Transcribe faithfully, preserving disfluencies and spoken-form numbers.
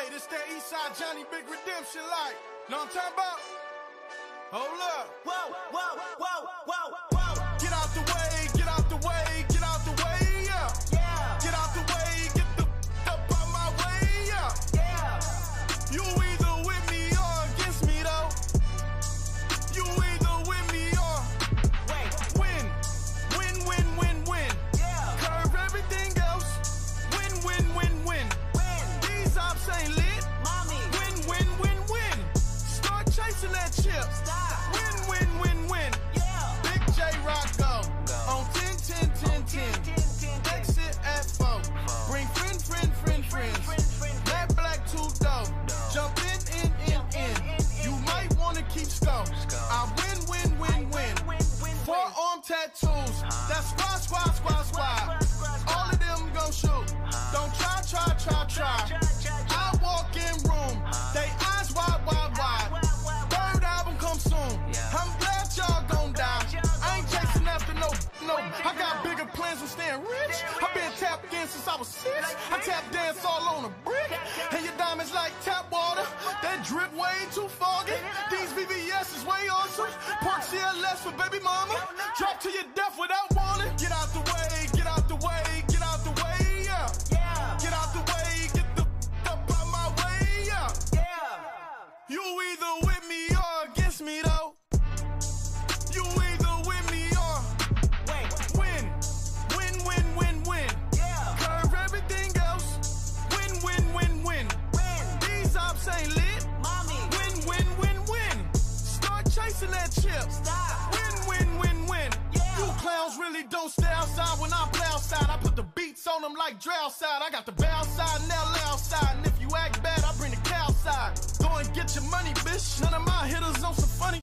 Hey, this that Eastside Johnny Big Redemption like. Know what I'm talking about? Hold up. Whoa, whoa, whoa, whoa, whoa. Get out the way, get out the way, get out the way, yeah. Yeah. Get out the way, get the f up out my way, yeah. Yeah. You either with me or against me though. You either with me or Wait. win. Win, win, win, win. Yeah. Curve everything else. Win, win, win, win. Win. These ops ain't lit. Mommy. Win, win, win, win. Start chasing that chip. Stop. Win, win, win, win. Yeah. Big J Rock go. On ten, ten, ten, ten. Exit at four. Bring friend, friend, friend, friends. Black, black, two dope. Jump in, in, in, in. You might wanna keep scope. I win, win, win, win. Forearm tattoos. That's squad, squad, squad, squad. All of them gon' shoot. Don't try, try, try, try. I walk in room. They eyes wide, wide, wide. Third album come soon. I'm glad y'all gon' die. I ain't chasing after no, no. I got bigger plans than staying rich. I been tapped in since I was six. I tap dance all on a brick. And your diamonds like tap water. That drip way too foggy. These V V S is way awesome. Park C L S for baby mama. Drop to your death without warning. Get out the way, get out the way, get out the way, yeah. Yeah. Get out the way, get the f up out my way, yeah. Yeah. You either with me or against me though. You either with me or Wait. win. Win, win, win, win. Yeah. Curve everything else. Win, win, win, win. Win. These ops ain't lit. Mommy. Win, win, win, win. Start chasing that chip. Stop. Win, win, win, win. Yeah. You clowns really don't stay outside when I play outside. I put the beats on them like Dre outside. I got the bow side and L outside. And if you act bad, I bring the cow side. Go and get your money.